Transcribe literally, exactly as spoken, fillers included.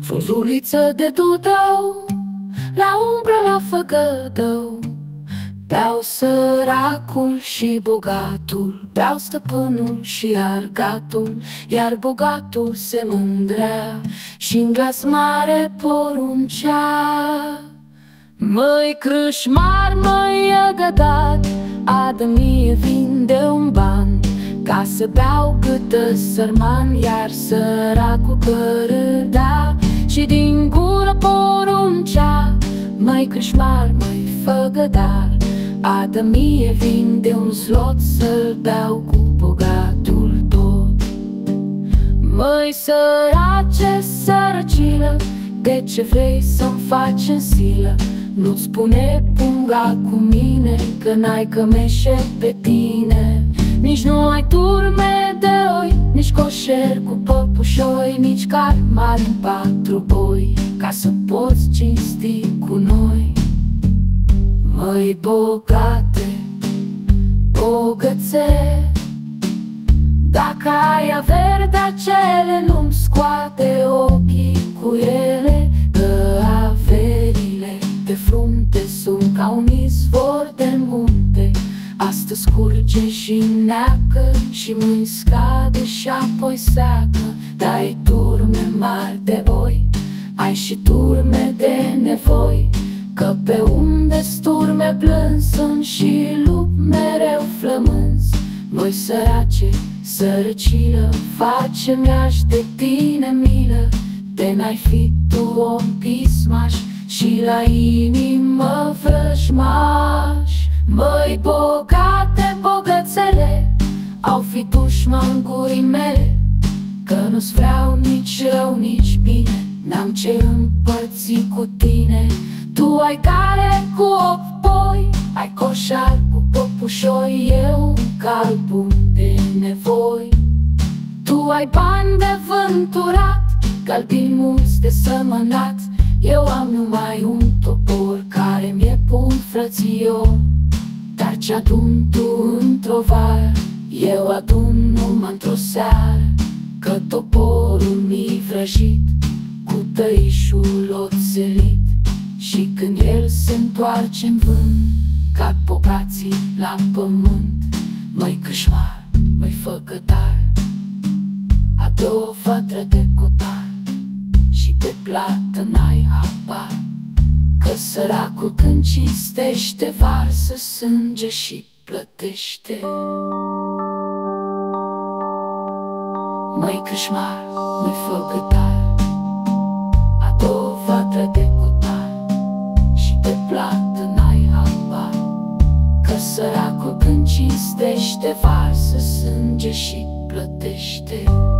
Frunzuliță de dudău, la umbră la făgădău, beau săracul și bogatul, beau stăpânul și argatul, iar bogatul se mândrea și-n glas mare poruncea: măi crâșmar, măi ăgădat, adă mie vin de un ban, ca să beau câtă sărman, iar săracul cărâda și din gură poruncea: măi crâșmar, măi făgădar, adă mie vin de un slot, să-l beau cu bogatul tot. Măi sărace, sărăcilă, de ce vrei să-mi faci în silă? Nu-ți spune punga cu mine, că n-ai cămeșe pe tine. Nici nu ai turme de oi, nici coșer cu păpușoi, nici car mari în patru boi, ca să poți cinsti cu noi. Măi bogate, bogățe, dacă ai averi de acele, nu-mi scoate ochii cu ele, că averile de frunte sunt ca un izvor de munte. Astăzi curge și neacă și mâini scade și apoi seacă. Dai turme mari de boi, ai și turme de nevoi, că pe unde turme plâns sunt și lupi mereu flămânzi. Măi sărace, sărăcilă, face-mi-aș de tine milă, de n-ai fi tu om pismaș și la inimă vrăjmaș. Măi bogate, bogățele, au fi dușman gurii mele, că nu-ți vreau nici rău, nici bine, n-am ce împărți cu tine. Tu ai care cu opt boi, ai coșar cu păpușoi, eu un cal bun de nevoi. Tu ai bani de vânturat, galbini mulți de sămănat, eu am numai un topor care mi-e bun frățior. Dar ce adun tu într-o vară, eu adun numai într-o seară, că toporul mi-i vrăjit, cu tăișul oțelit. Și când el se întoarce-n vânt, cad bogații la pământ. Măi crâșmar, măi făgătar, adu o vatră de cotar și de plată n-ai habar, că săracul când cinstește varsă sânge și plătește. Măi crâșmar, măi făgătar, adu o vatră de cotar și de plată n-ai habar, că săracul când cinstește varsă sânge și plătește.